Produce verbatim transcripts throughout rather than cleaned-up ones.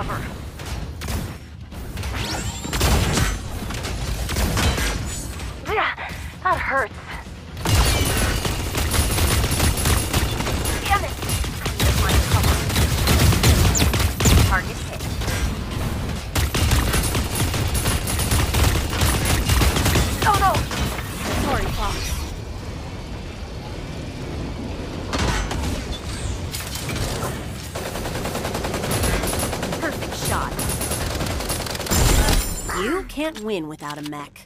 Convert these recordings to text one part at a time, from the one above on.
cover. Yeah, that hurts. Damn it! I need to find cover. Target hit. Oh no! Sorry, Fox. Perfect shot. You can't win without a mech.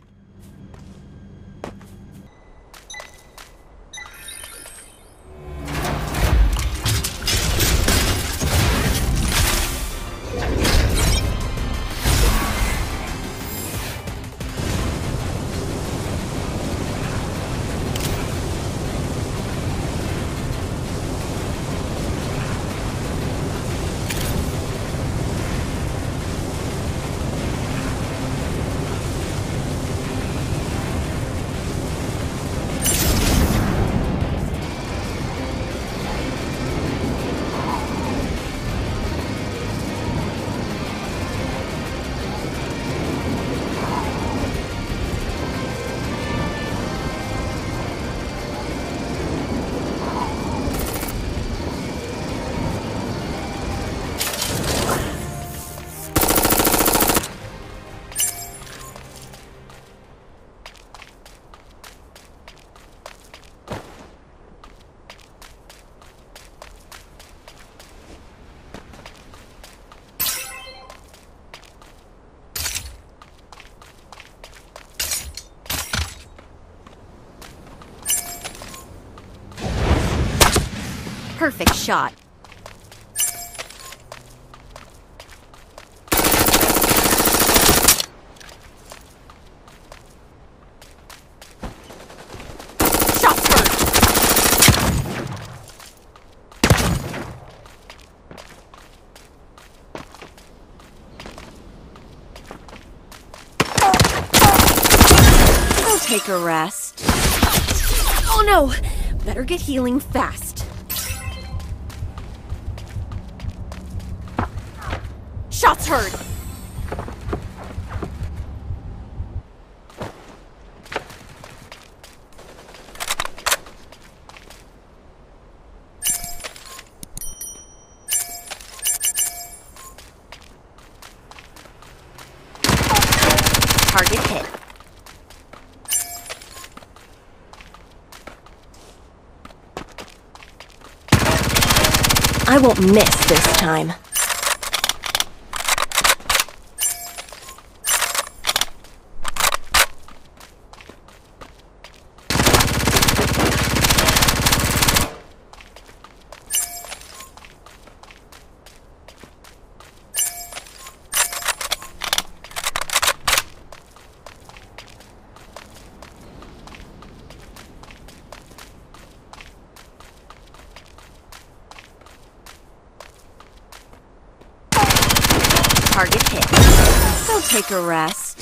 Perfect shot. Shots heard. I'll take a rest. Oh no! Better get healing fast. Shots heard! Target hit. I won't miss this time. Target hit. Go take a rest.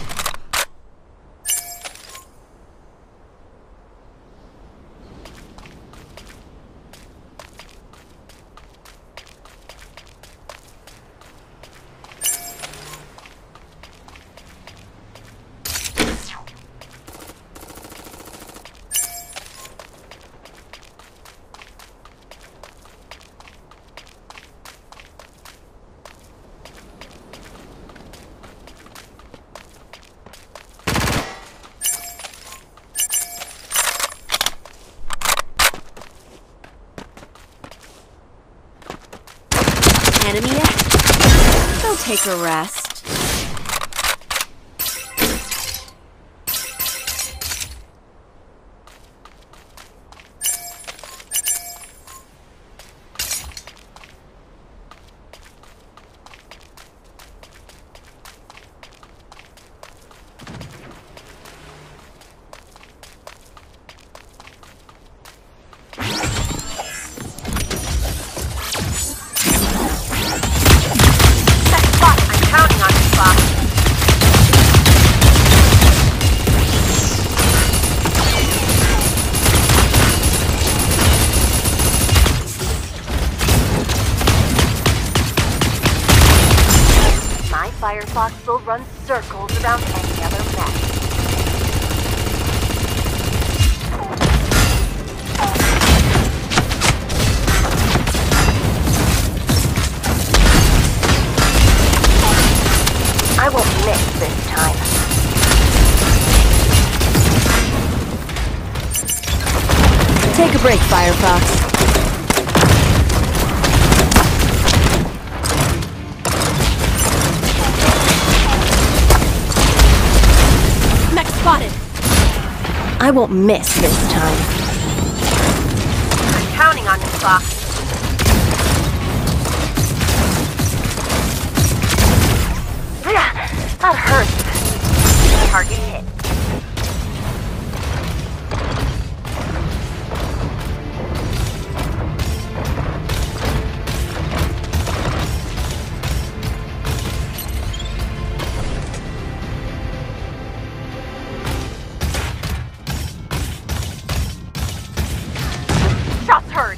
Enemy yet? Go take a rest. Counting Firefox will run circles around any other mech. I won't miss this time. Take a break, Firefox. Mech spotted. I won't miss this time. I'm counting on you, Fox. That hurts. Target hit. Shots heard.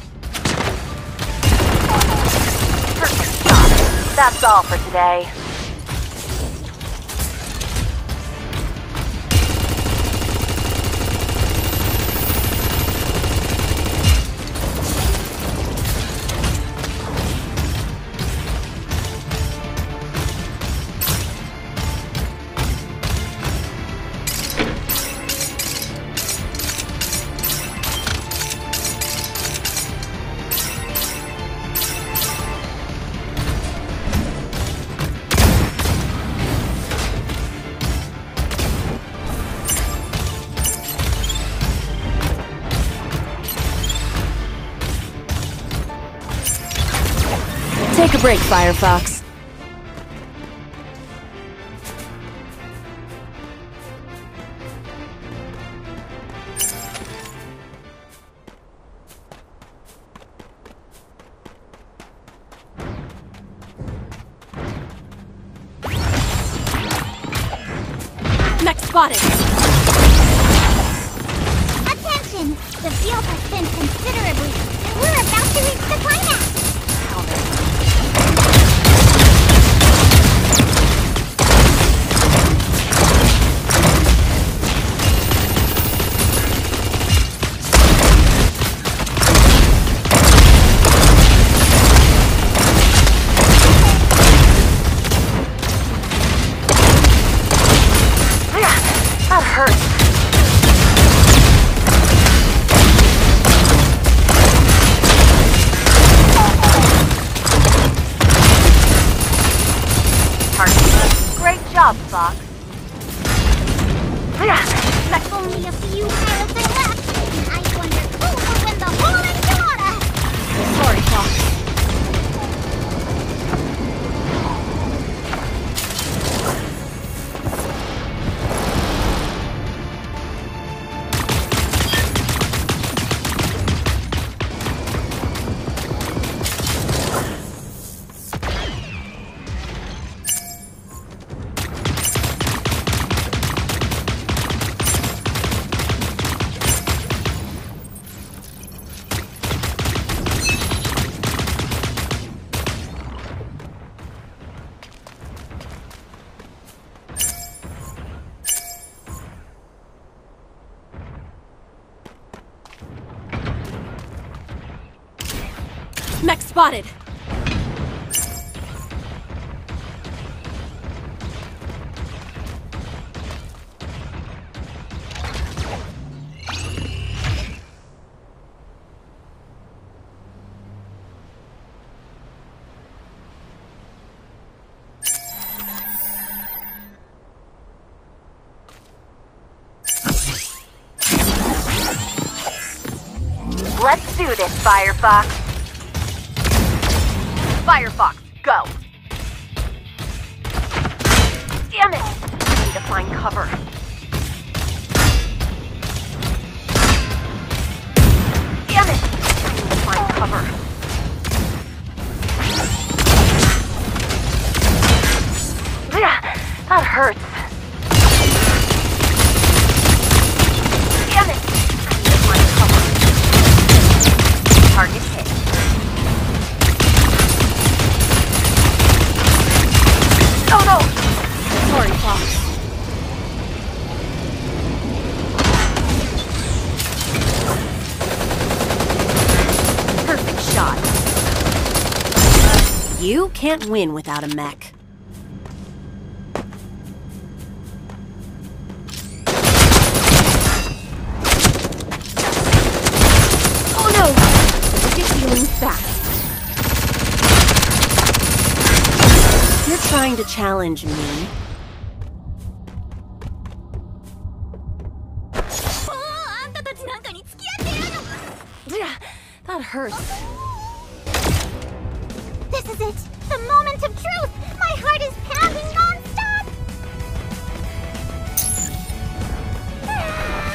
Perfect shot. That's all for today. Take a break, Firefox. Mech spotted. Attention! The field has thinned considerably, and we're about to reach the climax! That hurts. Target. Great job, Fox. Only a few pilots are left, and I wonder who will win the whole enchilada! Sorry, Fox. Mech spotted. Let's do this, Firefox. Firefox, go! Damn it! I need to find cover. Damn it! I need to find cover. That hurts. Damn it! I need to find cover. Target hit. Oh no! You can't win without a mech. Oh no! Look at healing fast. You're trying to challenge me. That hurts. This is it! The moment of truth! My heart is pounding non-stop!